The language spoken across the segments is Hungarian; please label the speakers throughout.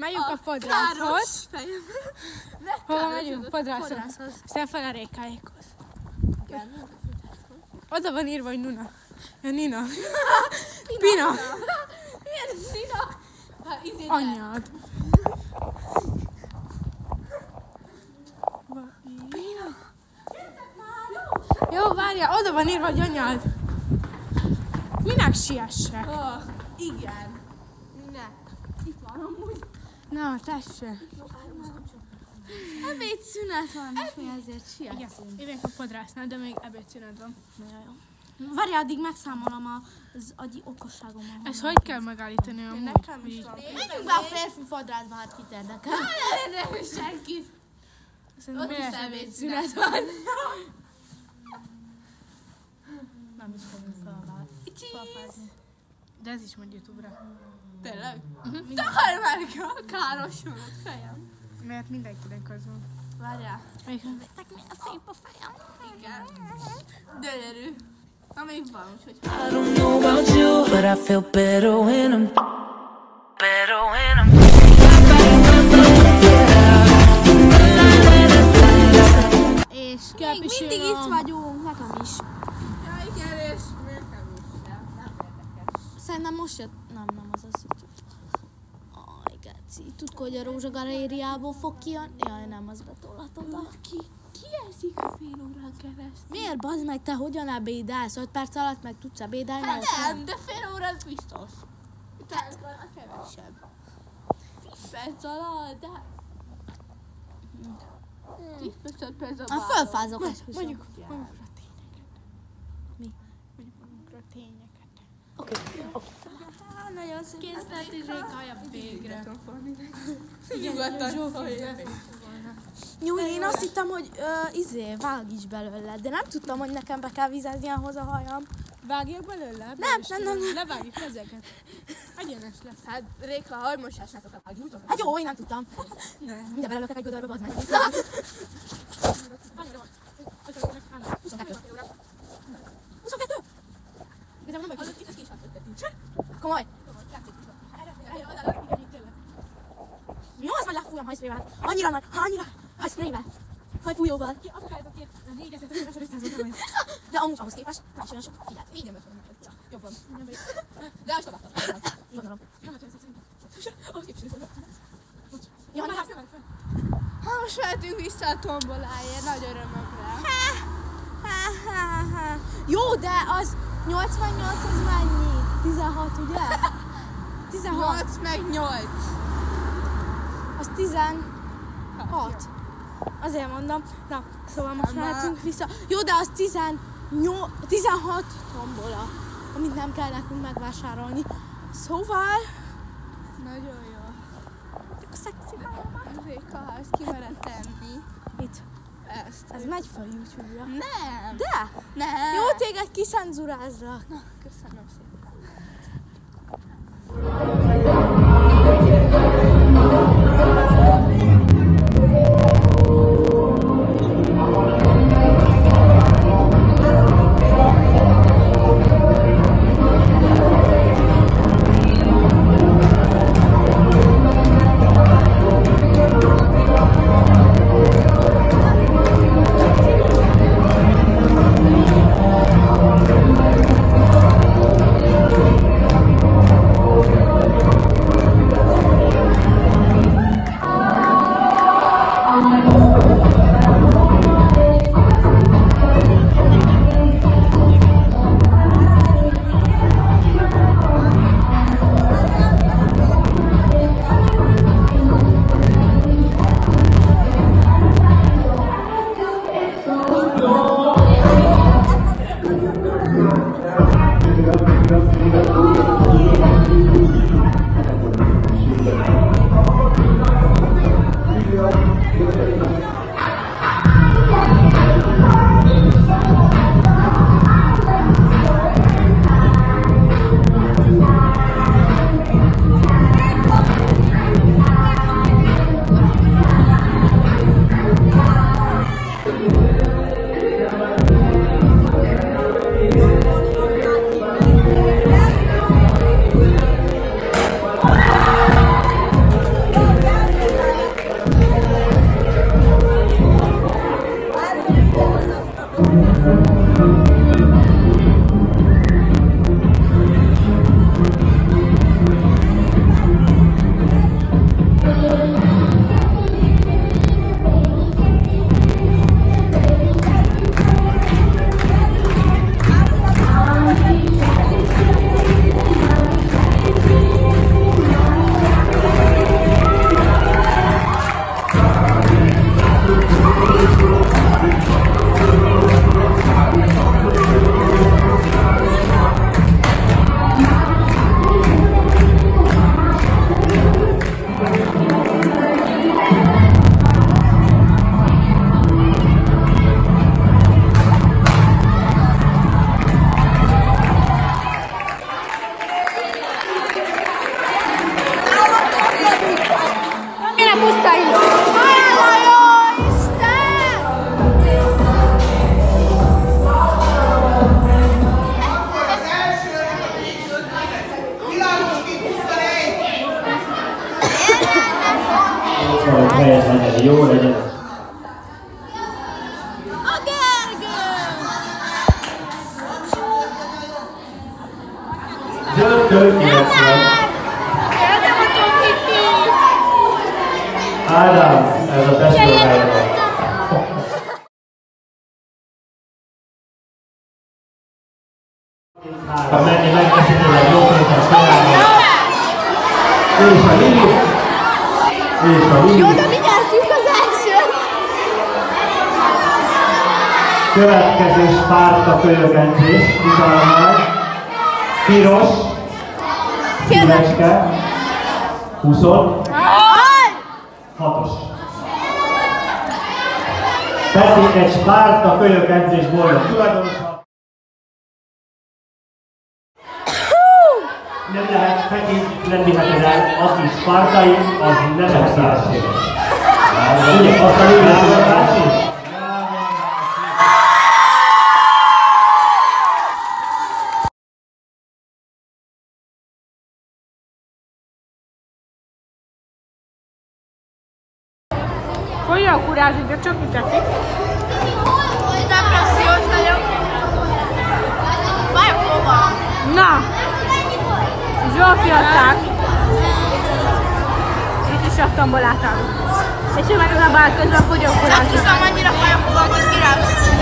Speaker 1: Megyünk a fodrászhoz. Hova megyünk? Fodrászhoz. Aztán fel a Rékáékhoz. Oda van írva, hogy Nuna. Ja, Nina. Pina.
Speaker 2: Milyen Nina?
Speaker 1: Anyád. Jó, várjál, oda van írva, hogy anyád. Minek siessek?
Speaker 2: Igen. Minek? Itt van amúgy.
Speaker 1: Na, tessék.
Speaker 2: Ebédszünet van, és mi ezért sietünk.
Speaker 1: Igen, jövünk a fodrásznál, de még ebédszünet van.
Speaker 2: Várjál, addig megszámolom az agyi okosságommal.
Speaker 1: Ezt hogy kell megállítani amúgy?
Speaker 2: Nekem is van. Menjünk be a férfi fodrászba, hát kit érdekel. Nem érdekel senkit. Ott is ebédszünet van. Nem is fogunk felfázni.
Speaker 1: De ez is megy YouTube-ra.
Speaker 2: Tényleg? Takar már ki a károsomat fejem.
Speaker 1: Mert mindenkinek az van.
Speaker 2: Várjál. Nektek milyen szép a fejem. Igen. Gyönyörű. Na még van, úgyhogy...
Speaker 3: I don't know about you, but I feel better when I'm
Speaker 2: És még mindig itt vagyunk, nekem is. Ja igen, és nekem is. Nem érdekes. Szerintem most jött... Nem az az, hogy... Aj, geci. Tudod, hogy a Rózsa galériából fog kijönni? Jaj, nem, az betolhatod. Ki eszik a fél órán keresztül? Miért, bazd meg, te hogyan ebédelsz? 5 perc alatt meg tudsz ebédelni? Hát nem, de fél órán biztos. Tehát a kevesebb. 10 perc alatt, de... 10 perc alatt. Fölfázok ezt. Mondjuk magunkra tényeket. Mi?
Speaker 1: Mondjuk magunkra tényeket.
Speaker 2: Oké. Nagyon szép.
Speaker 1: Készített és Rékája végre.
Speaker 2: Nyugodtan szólj. Jó, én azt hittem, hogy vág is belőle, de nem tudtam, hogy nekem be kell vizezni ahhoz a hajam.
Speaker 1: Vágjak belőle?
Speaker 2: Nem.
Speaker 1: Levágjuk ezeket. Egyenes lesz.
Speaker 2: Hát Réka, hajmosásnátok a vágjútok. Hát jó, én nem tudtam. De belőlök egy gödörbe, bazd meg. 22. 22? Igazából nem vagyok. Komoly. Jó, azt majd lefújom hajszprével. Annyira hajszprével. Hajfújóval. De amúgy ahhoz képest, más olyan sok. Figyelj, így nem ötlen. Jobban. De azt adattam. Gondolom. Jó, most mehetünk vissza a tomboláért, nagy örömökre. Jó, de az 88 az mennyi? 16, ugye? 16. 8 meg 8. Az 16. Azért mondom. Na, szóval most mehetünk vissza. Jó, de az 16 tombola, amit nem kell nekünk megvásárolni. Szóval... Nagyon jó. A szexi hajam. Réka, ezt kimered tenni. Mit? Ezt. Ez megy fel YouTube-ra. Nem. De? Nem. Jó, téged kiszenzurázlak. Na, köszönöm szépen.
Speaker 4: Ádám, ez a testvérem. Ha menni megveszítőleg jó pénzet csinálni. És a Lili. És a Lili.
Speaker 2: Jó, de mi nyertük az elsőt!
Speaker 4: Következő Spárta kölyökentés. Utána piros. Szívecske. 26-os. Pedig egy Spárta kölyökentés boldog tulajdonosa. Nem lehet fekít lenni el, aki spártai, az nem szívességes. Ugye, azt a lényeg,
Speaker 1: Olyan kurázik, de csak itt eszik.
Speaker 2: Depressziós vagyok. Fájok fogam.
Speaker 1: Na! Zsófi adták. Itt is raktamból átállunk. És ő meg az a bál közben fogyó kurázik.
Speaker 2: Azt hiszem, annyira fájok fogam, hogy király.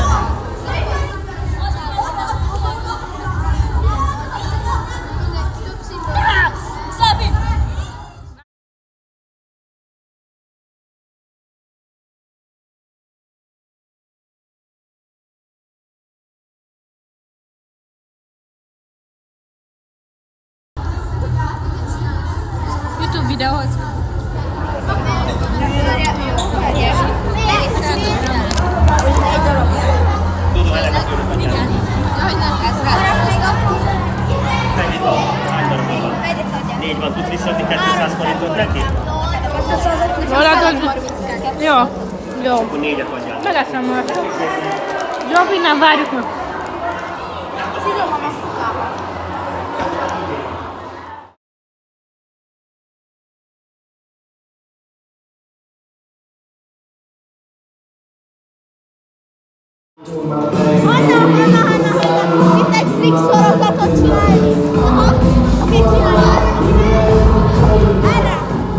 Speaker 1: YouTube videóhoz.
Speaker 4: Mennyit van? Hány darabban van? 4 van, tudsz visszaadni 200 forintot neki?
Speaker 1: Jó. Jó.
Speaker 4: Akkor 4-et adjál.
Speaker 1: Megeszem már. Zsófi, nem várjuk meg.
Speaker 2: Anna, itt egy Flix sorozatot csinálni. Aha, oké, csinálj. Erre.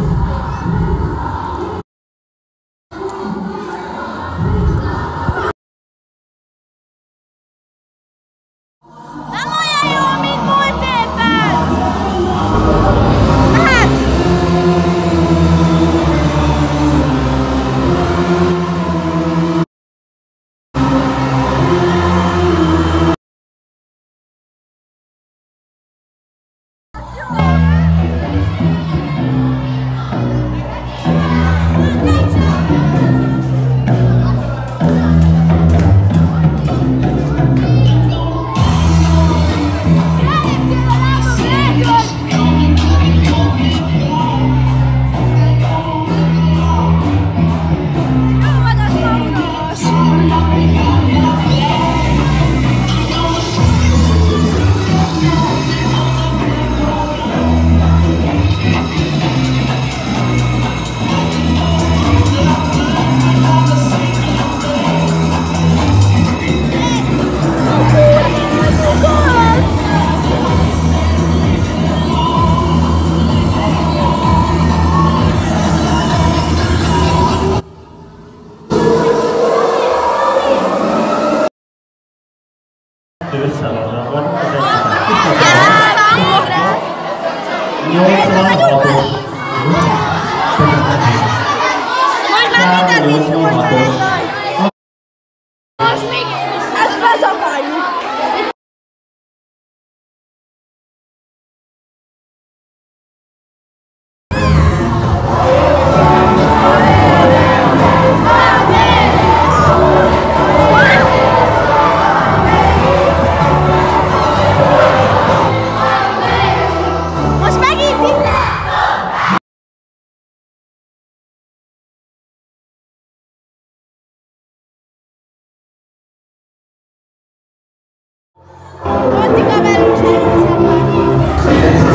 Speaker 2: Nem olyan jó, mint múlt évben. Mehet. Most még ezt bezavarjuk. Most megint itt. Antika velünk sem.